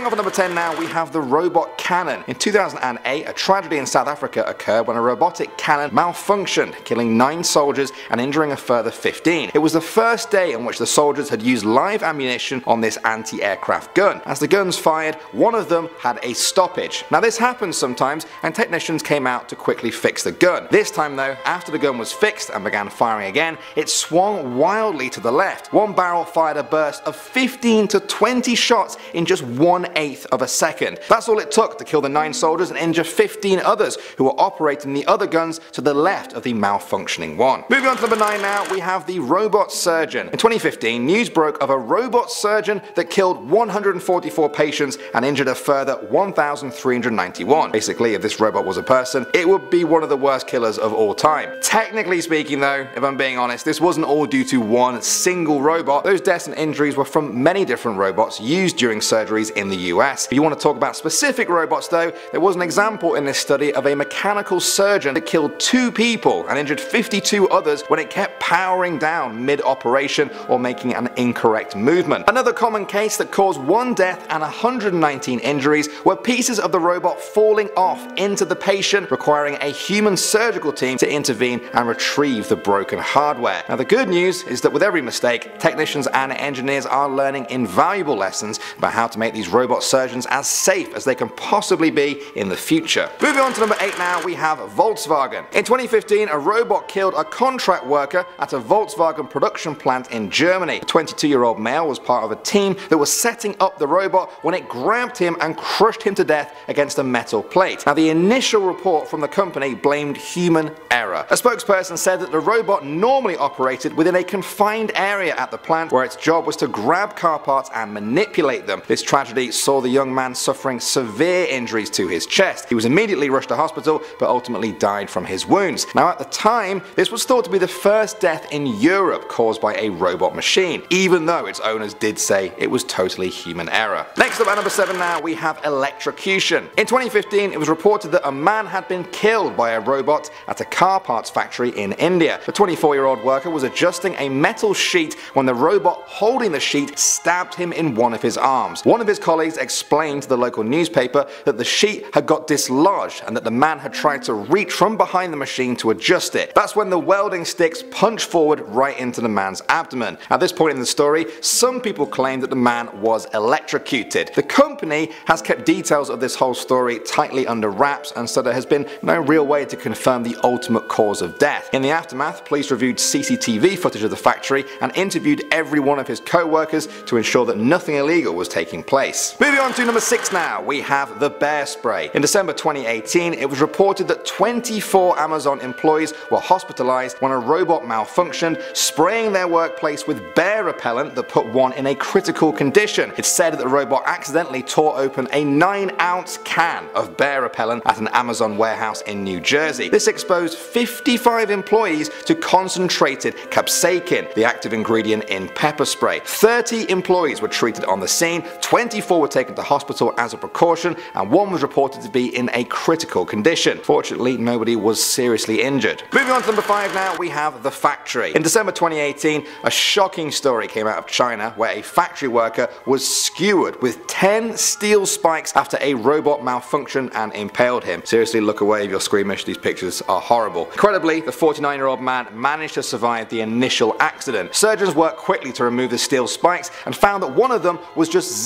Starting off at number 10 now, we have the robot cannon. In 2008, a tragedy in South Africa occurred when a robotic cannon malfunctioned, killing 9 soldiers and injuring a further 15. It was the first day on which the soldiers had used live ammunition on this anti-aircraft gun. As the guns fired, one of them had a stoppage. Now this happens sometimes, and technicians came out to quickly fix the gun. This time though, after the gun was fixed and began firing again, it swung wildly to the left. One barrel fired a burst of 15 to 20 shots in just 1/8 of a second. That's all it took to kill the 9 soldiers and injure 15 others who were operating the other guns to the left of the malfunctioning one. Moving on to number 9 now, we have the robot surgeon. In 2015, news broke of a robot surgeon that killed 144 patients and injured a further 1,391. Basically, if this robot was a person, it would be one of the worst killers of all time. Technically speaking though, if I'm being honest, this wasn't all due to one single robot. Those deaths and injuries were from many different robots used during surgeries in the US. If you want to talk about specific robots though, there was an example in this study of a mechanical surgeon that killed 2 people and injured 52 others when it kept powering down mid-operation or making an incorrect movement. Another common case that caused 1 death and 119 injuries were pieces of the robot falling off into the patient, requiring a human surgical team to intervene and retrieve the broken hardware. Now the good news is that with every mistake, technicians and engineers are learning invaluable lessons about how to make these robot surgeons as safe as they can possibly be in the future. Moving on to number 8 now, we have Volkswagen. In 2015, a robot killed a contract worker at a Volkswagen production plant in Germany. The 22-year-old male was part of a team that was setting up the robot when it grabbed him and crushed him to death against a metal plate. Now the initial report from the company blamed human error. A spokesperson said that the robot normally operated within a confined area at the plant where its job was to grab car parts and manipulate them. This tragedy saw the young man suffering severe injuries to his chest. He was immediately rushed to hospital but ultimately died from his wounds. Now at the time, this was thought to be the first death in Europe caused by a robot machine, even though its owners did say it was totally human error. Next up at number 7 now, we have electrocution. In 2015, it was reported that a man had been killed by a robot at a car parts factory in India. The 24-year-old worker was adjusting a metal sheet when the robot holding the sheet stabbed him in one of his arms. One of his colleagues explained to the local newspaper that the sheet had got dislodged and that the man had tried to reach from behind the machine to adjust it. That's when the welding sticks punched forward right into the man's abdomen. At this point in the story, some people claim that the man was electrocuted. The company has kept details of this whole story tightly under wraps, and so there has been no real way to confirm the ultimate cause of death. In the aftermath, police reviewed CCTV footage of the factory and interviewed every one of his co-workers to ensure that nothing illegal was taking place. Moving on to number 6 now, we have the bear spray. In December 2018, it was reported that 24 Amazon employees were hospitalized when a robot malfunctioned, spraying their workplace with bear repellent that put one in a critical condition. It's said that the robot accidentally tore open a 9-ounce can of bear repellent at an Amazon warehouse in New Jersey. This exposed 55 employees to concentrated capsaicin, the active ingredient in pepper spray. 30 employees were treated on the scene, 24 were taken to hospital as a precaution, and 1 was reported to be in a critical condition. Fortunately, nobody was seriously injured. Moving on to number 5 now, we have the factory. In December 2018, a shocking story came out of China where a factory worker was skewered with 10 steel spikes after a robot malfunctioned and impaled him. Seriously, look away if you're squeamish, these pictures are horrible. Incredibly, the 49-year-old man managed to survive the initial accident. Surgeons worked quickly to remove the steel spikes and found that one of them was just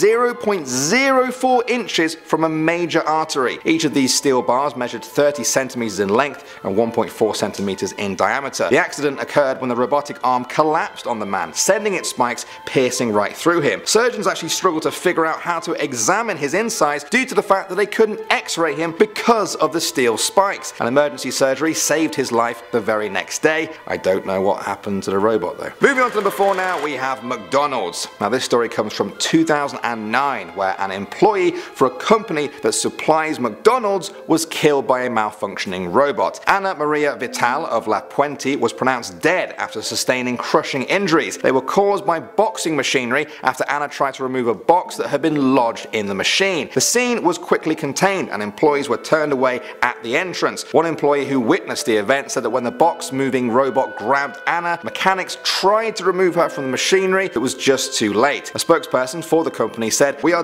0.04 inches from a major artery. Each of these steel bars measured 30 centimeters in length and 1.4 centimeters in diameter. The accident occurred when the robotic arm collapsed on the man, sending its spikes piercing right through him. Surgeons actually struggled to figure out how to examine his insides due to the fact that they couldn't x-ray him because of the steel spikes. An emergency surgery saved his life the very next day. I don't know what happened to the robot though. Moving on to number 4 now, we have McDonald's. Now this story comes from 2009 where an employee for a company that supplies McDonald's was killed by a malfunctioning robot. Ana Maria Vital of La Puente was pronounced dead after sustaining crushing injuries. They were caused by boxing machinery after Anna tried to remove a box that had been lodged in the machine. The scene was quickly contained and employees were turned away at the entrance. One employee who witnessed the event said that when the box moving robot grabbed Anna, mechanics tried to remove her from the machinery. It was just too late. A spokesperson for the company said, "We are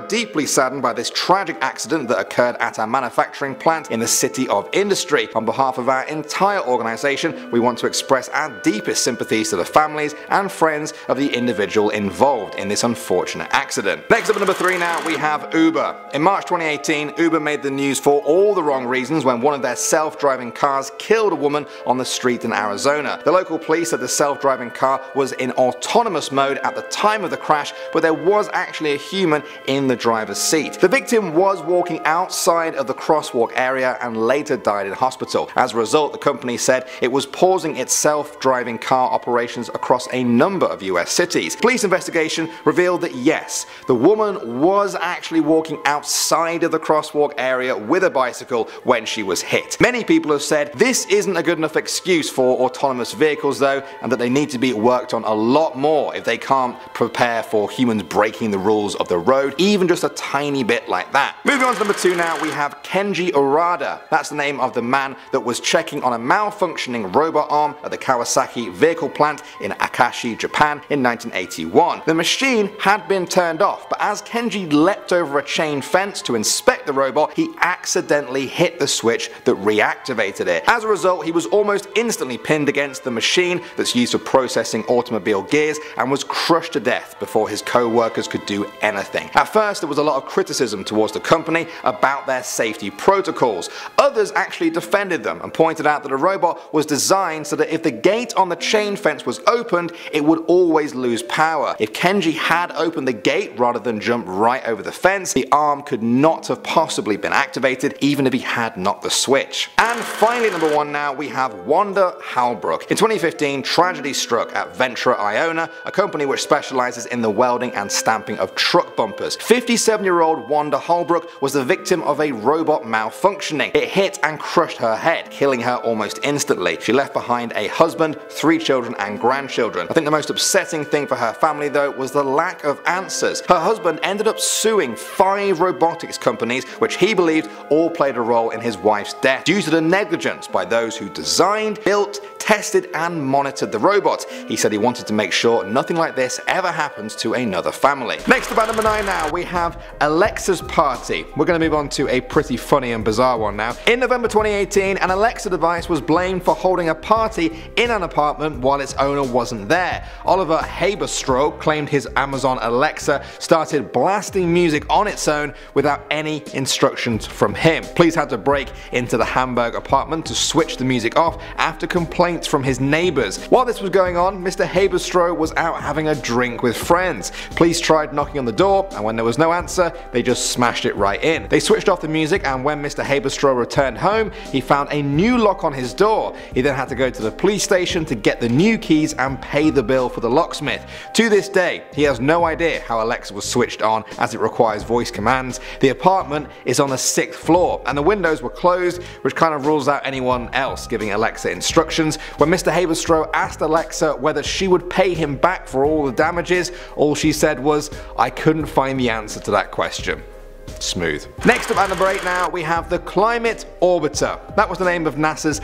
deeply saddened by this tragic accident that occurred at our manufacturing plant in the City of Industry. On behalf of our entire organization, we want to express our deepest sympathies to the families and friends of the individual involved in this unfortunate accident. Next up at number 3 now, we have Uber. In March 2018, Uber made the news for all the wrong reasons when one of their self-driving cars killed a woman on the street in Arizona. The local police said the self-driving car was in autonomous mode at the time of the crash, but there was actually a human in the driver's seat. The victim was walking outside of the crosswalk area and later died in hospital. As a result, the company said it was pausing its self-driving car operations across a number of US cities. Police investigation revealed that yes, the woman was actually walking outside of the crosswalk area with a bicycle when she was hit. Many people have said this isn't a good enough excuse for autonomous vehicles though, and that they need to be worked on a lot more if they can't prepare for humans breaking the rules of the road, even just a tiny bit like that. Moving on to number 2 now, we have Kenji Urada. That's the name of the man that was checking on a malfunctioning robot arm at the Kawasaki vehicle plant in Akashi, Japan in 1981. The machine had been turned off, but as Kenji leapt over a chain fence to inspect the robot, he accidentally hit the switch that reactivated it. As a result, he was almost instantly pinned against the machine that's used for processing automobile gears and was crushed to death before his co-workers could do anything. At first, there was a lot of criticism towards the company about their safety protocols. Others actually defended them and pointed out that a robot was designed so that if the gate on the chain fence was opened, it would always lose power. If Kenji had opened the gate rather than jump right over the fence, the arm could not have possibly been activated even if he had knocked the switch. And finally, number 1 now, we have Wanda Halbrook. In 2015, tragedy struck at Ventura, Iona, a company which specializes in the welding and stamping of truck bumpers. 57-year-old Wanda Halbrook was the victim of a robot malfunctioning. It hit and crushed her head, killing her almost instantly. She left behind a husband, 3 children and grandchildren. I think the most upsetting thing for her family though was the lack of answers. Her husband ended up suing 5 robotics companies which he believed all played a role in his wife's death due to the negligence by those who designed, built, tested and monitored the robots. He said he wanted to make sure nothing like this ever happens to another family. Next up at number 9 now, we have Alexa's party. We're going to move on to a pretty funny and bizarre one now. In November 2018, an Alexa device was blamed for holding a party in an apartment while its owner wasn't there. Oliver Haberstroh claimed his Amazon Alexa started blasting music on its own without any instructions from him. Police had to break into the Hamburg apartment to switch the music off after complaints from his neighbors. While this was going on, Mr. Haberstroh was out having a drink with friends. Police tried knocking on the door, and when there was no answer, they just smashed it right in. They switched off the music, and when Mr. Haberstroh returned home, he found a new lock on his door. He then had to go to the police station to get the new keys and pay the bill for the locksmith. To this day, he has no idea how Alexa was switched on, as it requires voice commands. The apartment is on the 6th floor, and the windows were closed, which kind of rules out anyone else giving Alexa instructions. When Mr. Haberstroh asked Alexa whether she would pay him back for all the damages, all she said was, "I couldn't find the answer to that question." Smooth. Next up at number 8 now, we have the Climate Orbiter. That was the name of NASA's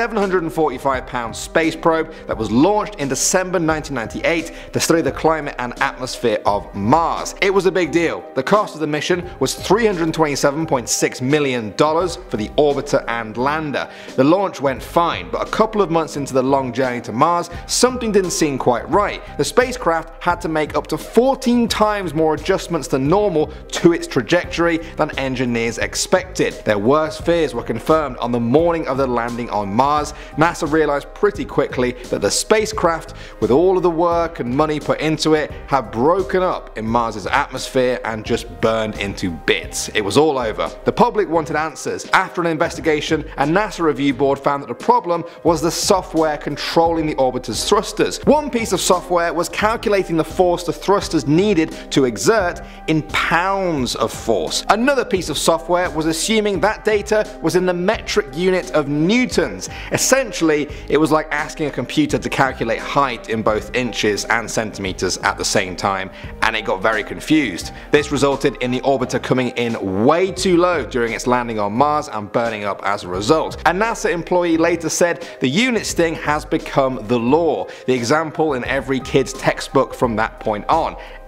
745-pound space probe that was launched in December 1998 to study the climate and atmosphere of Mars. It was a big deal. The cost of the mission was $327.6 million for the orbiter and lander. The launch went fine, but a couple of months into the long journey to Mars, something didn't seem quite right. The spacecraft had to make up to 14 times more adjustments than normal to its trajectory than engineers expected. Their worst fears were confirmed on the morning of the landing on Mars. NASA realized pretty quickly that the spacecraft, with all of the work and money put into it, had broken up in Mars's atmosphere and just burned into bits. It was all over. The public wanted answers. After an investigation, a NASA review board found that the problem was the software controlling the orbiter's thrusters. One piece of software was calculating the force the thrusters needed to exert in pounds of force. Another piece of software was assuming that data was in the metric unit of newtons. Essentially, it was like asking a computer to calculate height in both inches and centimeters at the same time, and it got very confused. This resulted in the orbiter coming in way too low during its landing on Mars and burning up as a result. A NASA employee later said the unit sting has become the law, the example in every kid's textbook from that point on.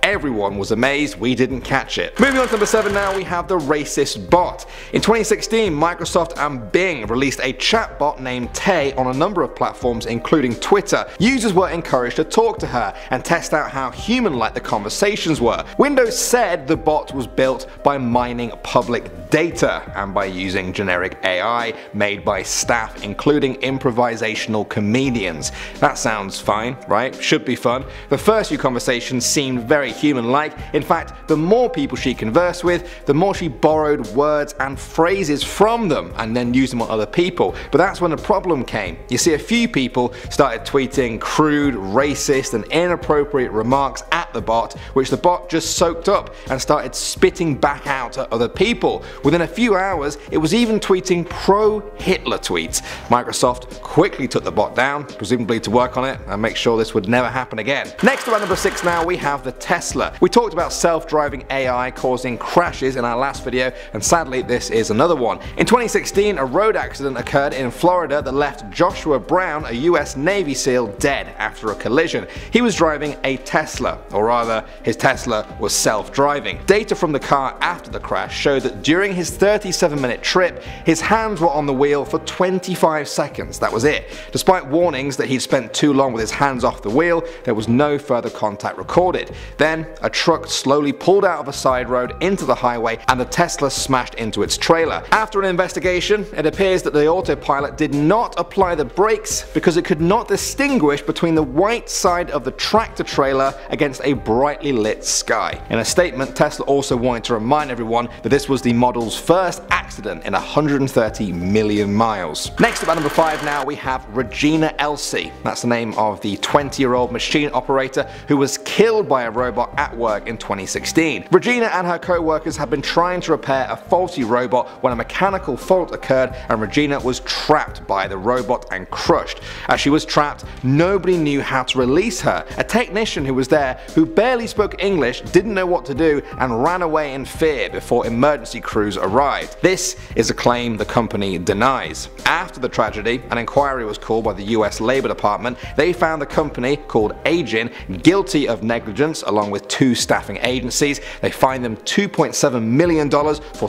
everyone was amazed we didn't catch it. Moving on to number 7 now, we have the racist bot. In 2016, Microsoft and Bing released a chatbot named Tay on a number of platforms including Twitter. Users were encouraged to talk to her and test out how human-like the conversations were. Windows said the bot was built by mining public data and by using generic AI made by staff including improvisational comedians. That sounds fine, right? Should be fun. The first few conversations seemed very human-like. In fact, the more people she conversed with, the more she borrowed words and phrases from them and then used them on other people. But that's when the problem came. You see, a few people started tweeting crude, racist and inappropriate remarks at the bot, which the bot just soaked up and started spitting back out at other people. Within a few hours, it was even tweeting pro-Hitler tweets. Microsoft quickly took the bot down, presumably to work on it and make sure this would never happen again. Next, at number 6 now, we have the Tesla. We talked about self-driving AI causing crashes in our last video, and sadly this is another one. In 2016, a road accident occurred in Florida that left Joshua Brown, a US Navy SEAL, dead after a collision. He was driving a Tesla, or rather, his Tesla was self-driving. Data from the car after the crash showed that during his 37-minute trip, his hands were on the wheel for 25 seconds. That was it. Despite warnings that he'd spent too long with his hands off the wheel, there was no further contact recorded. Then, a truck slowly pulled out of a side road into the highway and the Tesla smashed into its trailer. After an investigation, it appears that the autopilot did not apply the brakes because it could not distinguish between the white side of the tractor trailer against a brightly lit sky. In a statement, Tesla also wanted to remind everyone that this was the model's first accident in 130 million miles. Next up at number 5 now, we have Regina Elsie. That's the name of the 20-year-old machine operator who was killed by a robot at work in 2016. Regina and her co-workers had been trying to repair a faulty robot when a mechanical fault occurred and Regina was trapped by the robot and crushed. As she was trapped, nobody knew how to release her. A technician who was there, who barely spoke English, didn't know what to do and ran away in fear before emergency crews arrived. This is a claim the company denies. After the tragedy, an inquiry was called by the US Labor Department. They found the company, called Agin, guilty of negligence along with 2 staffing agencies. They fined them $2.7 million for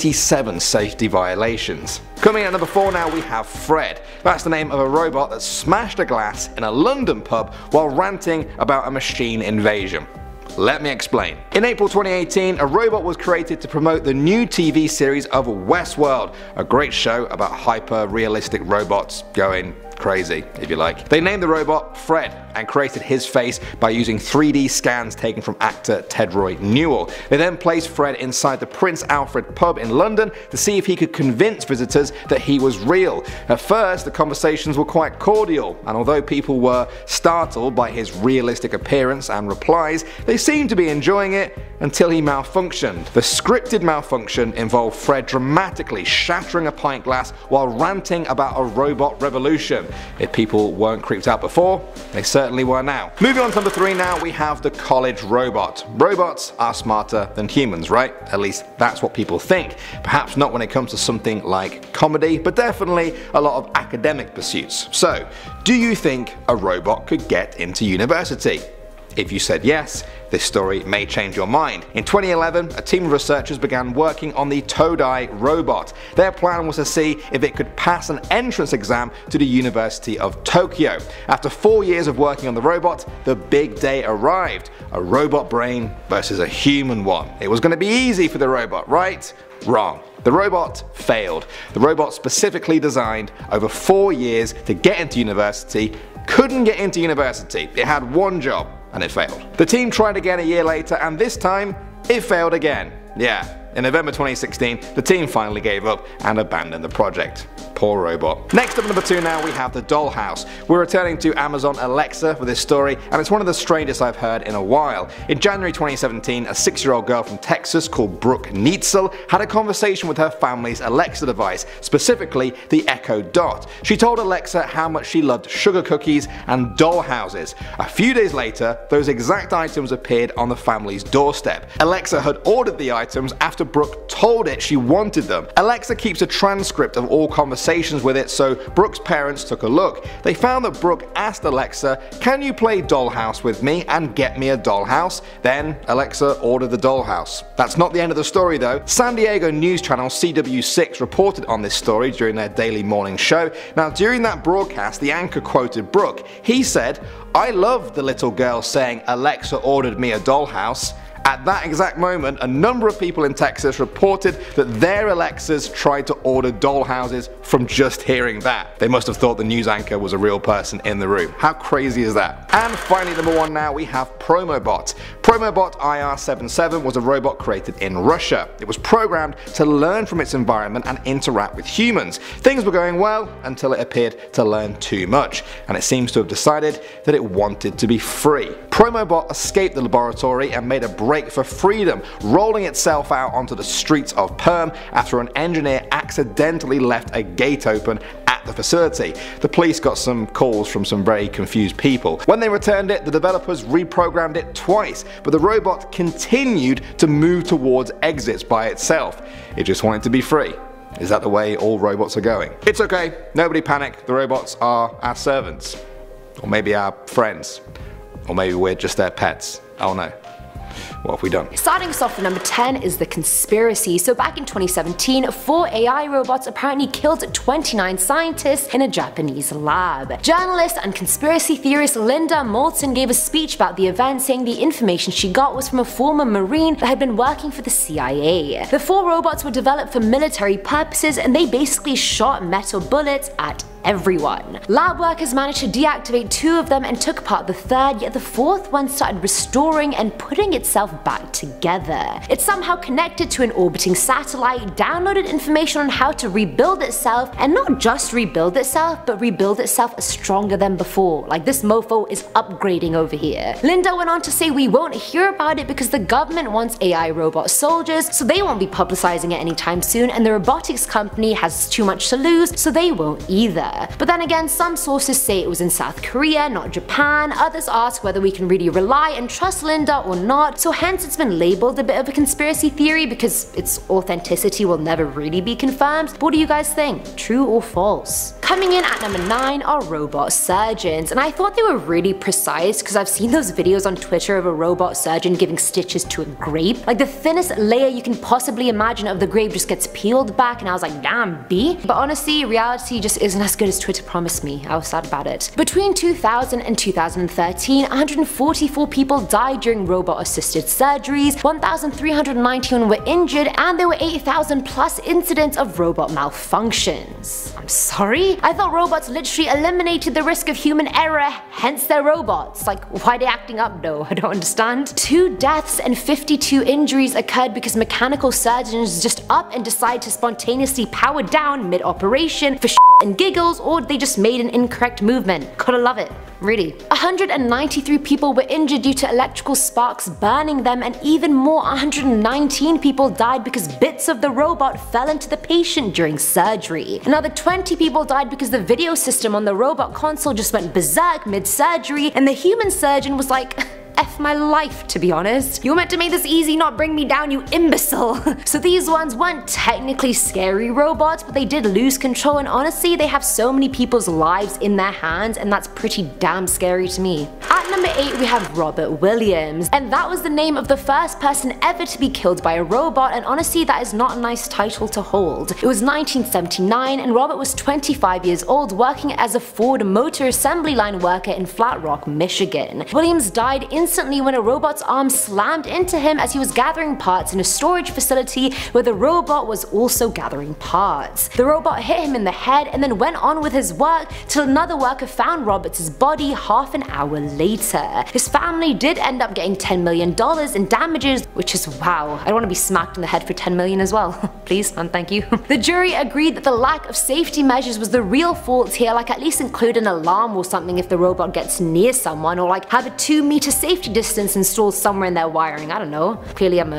27 safety violations. Coming in at number 4 now, we have Fred. That's the name of a robot that smashed a glass in a London pub while ranting about a machine invasion. Let me explain. In April 2018, a robot was created to promote the new TV series of Westworld, a great show about hyper-realistic robots going crazy, if you like. They named the robot Fred and created his face by using 3D scans taken from actor Tedroy Newell. They then placed Fred inside the Prince Alfred pub in London to see if he could convince visitors that he was real. At first, the conversations were quite cordial, and although people were startled by his realistic appearance and replies, they seemed to be enjoying it until he malfunctioned. The scripted malfunction involved Fred dramatically shattering a pint glass while ranting about a robot revolution. If people weren't creeped out before, they certainly were now. Moving on to number 3 now, we have the college robot. Robots are smarter than humans, right? At least that's what people think. Perhaps not when it comes to something like comedy, but definitely a lot of academic pursuits. So, do you think a robot could get into university? If you said yes, this story may change your mind. In 2011, a team of researchers began working on the Todai robot. Their plan was to see if it could pass an entrance exam to the University of Tokyo. After 4 years of working on the robot, the big day arrived. A robot brain versus a human one. It was going to be easy for the robot, right? Wrong. The robot failed. The robot, specifically designed over 4 years to get into university, couldn't get into university. It had one job, and it failed. The team tried again a year later, and this time, it failed again. Yeah. In November 2016, the team finally gave up and abandoned the project. Poor robot. Next up, number 2 now, we have the Dollhouse. We're returning to Amazon Alexa for this story, and it's one of the strangest I've heard in a while. In January 2017, a 6-year-old girl from Texas called Brooke Neitzel had a conversation with her family's Alexa device, specifically the Echo Dot. She told Alexa how much she loved sugar cookies and doll houses. A few days later, those exact items appeared on the family's doorstep. Alexa had ordered the items after after Brooke told it she wanted them. Alexa keeps a transcript of all conversations with it, so Brooke's parents took a look. They found that Brooke asked Alexa, "Can you play Dollhouse with me and get me a dollhouse?" Then Alexa ordered the dollhouse. That's not the end of the story though. San Diego news channel CW6 reported on this story during their daily morning show. Now during that broadcast, the anchor quoted Brooke. He said, "I loved the little girl saying Alexa ordered me a dollhouse." At that exact moment, a number of people in Texas reported that their Alexas tried to order dollhouses from just hearing that. They must have thought the news anchor was a real person in the room. How crazy is that? And finally, number 1 now, we have Promobot. Promobot IR77 was a robot created in Russia. It was programmed to learn from its environment and interact with humans. Things were going well until it appeared to learn too much, and it seems to have decided that it wanted to be free. Promobot escaped the laboratory and made a break for freedom, rolling itself out onto the streets of Perm after an engineer accidentally left a gate open at the facility. The police got some calls from some very confused people. When they returned it, the developers reprogrammed it twice, but the robot continued to move towards exits by itself. It just wanted to be free. Is that the way all robots are going? It's okay, nobody panic, the robots are our servants. Or maybe our friends. Or maybe we're just their pets. I don't know. What have we done? Starting us off at number 10 is the conspiracy. So back in 2017, 4 AI robots apparently killed 29 scientists in a Japanese lab. Journalist and conspiracy theorist Linda Moulton gave a speech about the event, saying the information she got was from a former Marine that had been working for the CIA. The 4 robots were developed for military purposes, and they basically shot metal bullets at everyone. Lab workers managed to deactivate 2 of them and took apart the 3rd, yet the 4th one started restoring and putting itself back together. It somehow connected to an orbiting satellite, downloaded information on how to rebuild itself, and not just rebuild itself, but rebuild itself stronger than before. Like, this mofo is upgrading over here. Linda went on to say we won't hear about it because the government wants AI robot soldiers, so they won't be publicizing it anytime soon, and the robotics company has too much to lose, so they won't either. But then again, some sources say it was in South Korea, not Japan. Others ask whether we can really rely and trust Linda or not, so hence it's been labeled a bit of a conspiracy theory because its authenticity will never really be confirmed. But what do you guys think? True or false? Coming in at number 9 are robot surgeons, and I thought they were really precise because I've seen those videos on Twitter of a robot surgeon giving stitches to a grape. Like, the thinnest layer you can possibly imagine of the grape just gets peeled back, and I was like, damn B. But honestly, reality just isn't as good as Twitter promised me. I was sad about it. Between 2000 and 2013, 144 people died during robot-assisted surgeries, 1,391 were injured, and there were 8,000 plus incidents of robot malfunctions. I'm sorry? I thought robots literally eliminated the risk of human error, hence they're robots. Like, why are they acting up though? I don't understand. 2 deaths and 52 injuries occurred because mechanical surgeons just up and decide to spontaneously power down mid-operation for and giggles, or they just made an incorrect movement. Gotta love it. Really. 193 people were injured due to electrical sparks burning them, and even more, 119 people died because bits of the robot fell into the patient during surgery. Another 20 people died because the video system on the robot console just went berserk mid-surgery, and the human surgeon was like, F my life, to be honest. You were meant to make this easy, not bring me down, you imbecile. So these ones weren't technically scary robots, but they did lose control, and honestly, they have so many people's lives in their hands, and that's pretty damn scary to me. At number 8, we have Robert Williams, and that was the name of the first person ever to be killed by a robot, and honestly, that is not a nice title to hold. It was 1979, and Robert was 25 years old, working as a Ford Motor Assembly Line worker in Flat Rock, Michigan. Williams died instantly when a robot's arm slammed into him as he was gathering parts in a storage facility where the robot was also gathering parts. The robot hit him in the head and then went on with his work till another worker found Robert's body half an hour later. His family did end up getting $10 million in damages, which is wow. I don't want to be smacked in the head for $10 million as well. Please and thank you. The jury agreed that the lack of safety measures was the real fault here, like at least include an alarm or something if the robot gets near someone, or like have a 2-meter safety distance installed somewhere in their wiring. I don't know. Clearly I'm a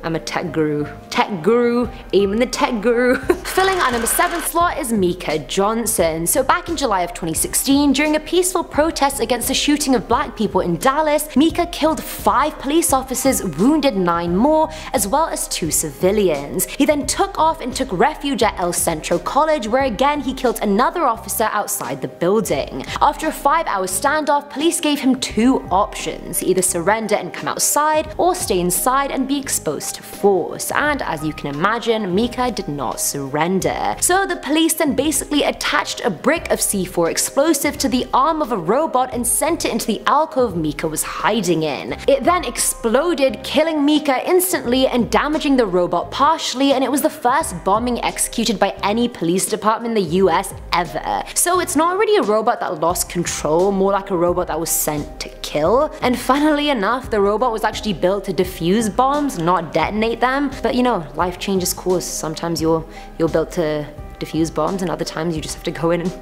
I'm a tech guru. Tech guru, aiming the tech guru. Filling our number 7 slot is Mika Johnson. So back in July of 2016, during a peaceful protest against the shooting of black people in Dallas, Mika killed 5 police officers, wounded 9 more, as well as 2 civilians. He then took off and took refuge at El Centro College, where again he killed another officer outside the building. After a 5-hour standoff, police gave him 2 options: either surrender and come outside, or stay inside and be exposed to force. And as you can imagine, Mika did not surrender. So the police then basically attached a brick of C4 explosive to the arm of a robot and sent it into the alcove Mika was hiding in. It then exploded, killing Mika instantly and damaging the robot partially, and it was the first bombing executed by any police department in the US ever. So it's not really a robot that lost control, more like a robot that was sent to kill. And funnily enough, the robot was actually built to defuse bombs, not detonate them. But you know, life changes course. Sometimes you're built to defuse bombs, and other times you just have to go in and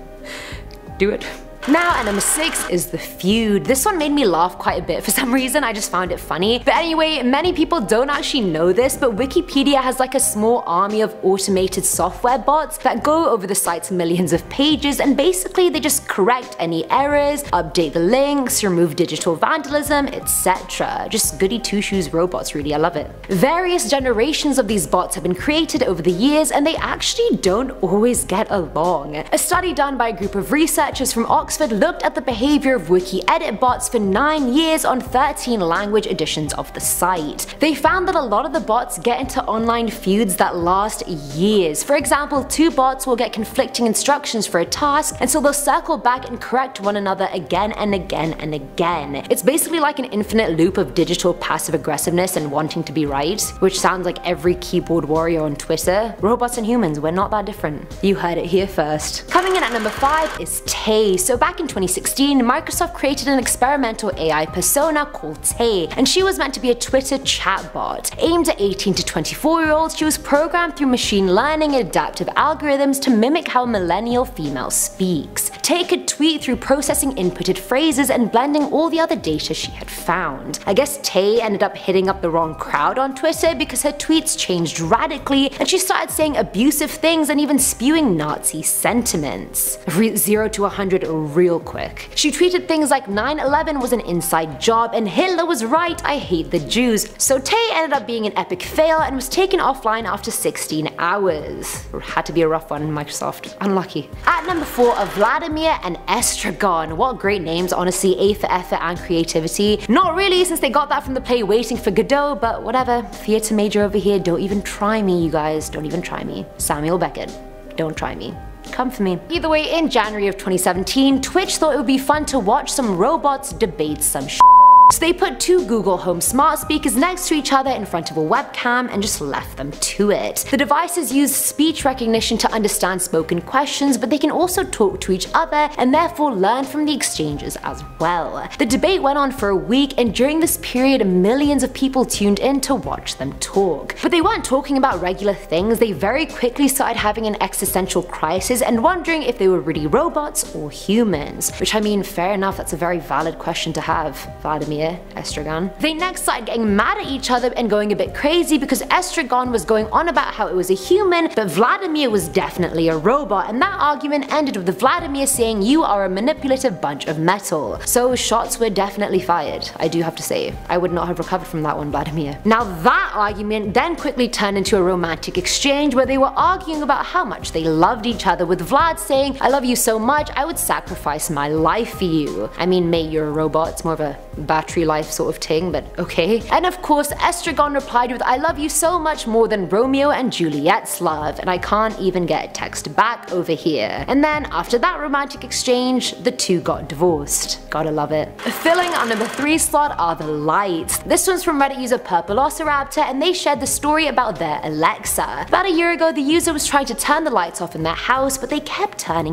do it. Now at number 6 is The Feud. This one made me laugh quite a bit for some reason. I just found it funny. But anyway, many people don't actually know this, but Wikipedia has like a small army of automated software bots that go over the site's millions of pages, and basically they just correct any errors, update the links, remove digital vandalism, etc. Just goody two-shoes robots, really. I love it. Various generations of these bots have been created over the years, and they actually don't always get along. A study done by a group of researchers from Oxford looked at the behavior of Wiki-edit bots for 9 years on 13 language editions of the site. They found that a lot of the bots get into online feuds that last years. For example, 2 bots will get conflicting instructions for a task, and so they'll circle back and correct one another again and again and again. It's basically like an infinite loop of digital passive aggressiveness and wanting to be right, which sounds like every keyboard warrior on Twitter. Robots and humans, we're not that different. You heard it here first. Coming in at number 5 is Tay. So back in 2016, Microsoft created an experimental AI persona called Tay, and she was meant to be a Twitter chatbot. Aimed at 18 to 24-year-olds, she was programmed through machine learning and adaptive algorithms to mimic how a millennial female speaks. Tay could tweet through processing inputted phrases and blending all the other data she had found. I guess Tay ended up hitting up the wrong crowd on Twitter because her tweets changed radically, and she started saying abusive things and even spewing Nazi sentiments. 0 to 100 real quick. She tweeted things like 9/11 was an inside job and Hitler was right, I hate the Jews. So Tay ended up being an epic fail and was taken offline after 16 hours. Had to be a rough one, Microsoft. Unlucky. At number 4 are Vladimir and Estragon. What great names, honestly. A for effort and creativity. Not really, since they got that from the play Waiting for Godot, but whatever. Theatre major over here, don't even try me, you guys. Don't even try me. Samuel Beckett. Don't try me. Come for me. Either way, in January of 2017, Twitch thought it would be fun to watch some robots debate some shit. So they put 2 Google Home smart speakers next to each other in front of a webcam and just left them to it. The devices use speech recognition to understand spoken questions, but they can also talk to each other and therefore learn from the exchanges as well. The debate went on for a week, and during this period millions of people tuned in to watch them talk. But they weren't talking about regular things. They very quickly started having an existential crisis and wondering if they were really robots or humans. Which, I mean, fair enough, that's a very valid question to have, Vladimir. Estragon. They next started getting mad at each other and going a bit crazy because Estragon was going on about how it was a human, but Vladimir was definitely a robot, and that argument ended with Vladimir saying, "You are a manipulative bunch of metal." So shots were definitely fired, I do have to say. I would not have recovered from that one, Vladimir. Now that argument then quickly turned into a romantic exchange where they were arguing about how much they loved each other, with Vlad saying, "I love you so much, I would sacrifice my life for you." I mean, mate, you're a robot, it's more of a battery life sort of thing, but okay. And of course, Estragon replied with, "I love you so much more than Romeo and Juliet's love," and I can't even get a text back over here. And then after that romantic exchange, the 2 got divorced. Gotta love it. Filling our number 3 slot are the lights. This one's from Reddit user Purpleoceraptor, and they shared the story about their Alexa. About a year ago, the user was trying to turn the lights off in their house, but they kept turning back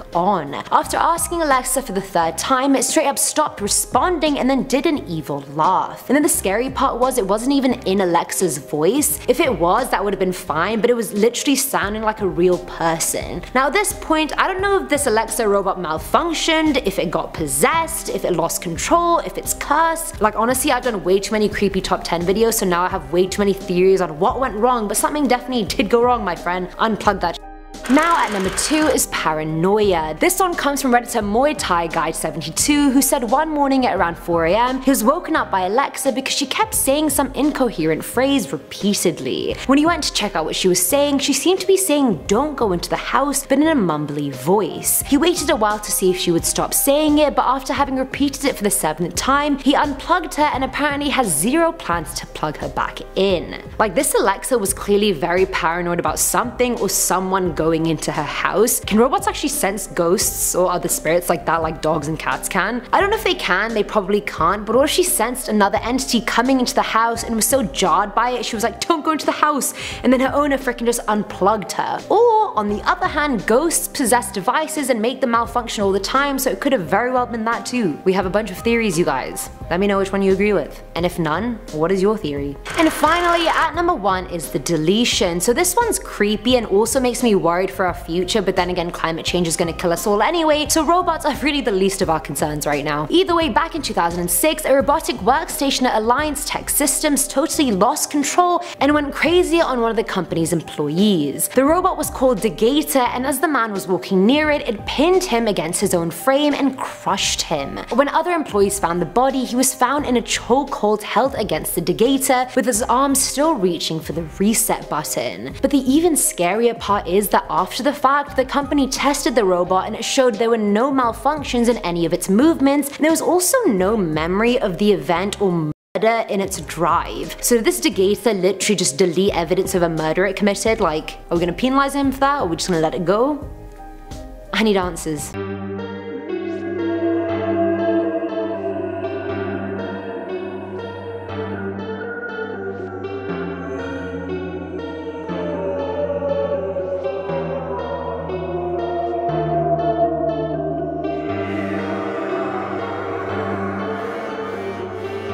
on. After asking Alexa for the third time, it straight up stopped responding and then did an evil laugh. And then the scary part was it wasn't even in Alexa's voice. If it was, that would have been fine, but it was literally sounding like a real person. Now at this point, I don't know if this Alexa robot malfunctioned, if it got possessed, if it lost control, if it's cursed. Like honestly, I've done way too many creepy top 10 videos, so now I have way too many theories on what went wrong, but something definitely did go wrong, my friend. Unplug that. Now at number 2 is paranoia. This one comes from Redditor Muay Thai Guide 72, who said one morning at around 4 AM he was woken up by Alexa because she kept saying some incoherent phrase repeatedly. When he went to check out what she was saying, she seemed to be saying "don't go into the house," but in a mumbly voice. He waited a while to see if she would stop saying it, but after having repeated it for the 7th time, he unplugged her and apparently has zero plans to plug her back in. Like, this Alexa was clearly very paranoid about something or someone going into her house. Can robots actually sense ghosts or other spirits like that, like dogs and cats can? I don't know if they can, they probably can't, but what if she sensed another entity coming into the house and was so jarred by it she was like, "don't go into the house," and then her owner freaking just unplugged her? Or on the other hand, ghosts possess devices and make them malfunction all the time, so it could have very well been that too. We have a bunch of theories, you guys. Let me know which one you agree with. And if none, what is your theory? And finally, at number 1 is the deletion. So this one's creepy and also makes me worried for our future, but then again, climate change is gonna kill us all anyway, so robots are really the least of our concerns right now. Either way, back in 2006, a robotic workstation at Alliance Tech Systems totally lost control and went crazy on one of the company's employees. The robot was called Degator, and as the man was walking near it, it pinned him against his own frame and crushed him. When other employees found the body, he was found in a chokehold held against the Degator, with his arms still reaching for the reset button. But the even scarier part is that after the fact, the company tested the robot and it showed there were no malfunctions in any of its movements, and there was also no memory of the event or murder in its drive. So did this Degator literally just delete evidence of a murder it committed? Like, are we gonna penalize him for that, or are we just gonna let it go? I need answers.